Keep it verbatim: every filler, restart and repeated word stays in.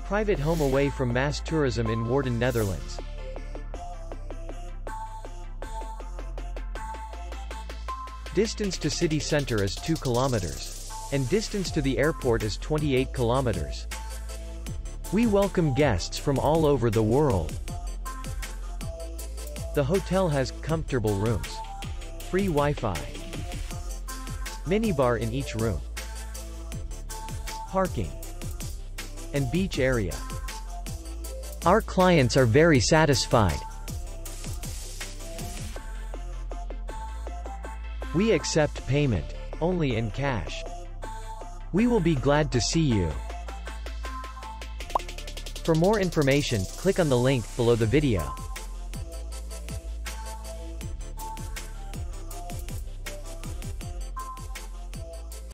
Private home away from mass tourism in Woerden, Netherlands. Distance to city center is two kilometers. And distance to the airport is twenty-eight kilometers. We welcome guests from all over the world. The hotel has comfortable rooms, free Wi-Fi, minibar in each room, parking, and beach area. Our clients are very satisfied. We accept payment only in cash. We will be glad to see you. For more information, click on the link below the video.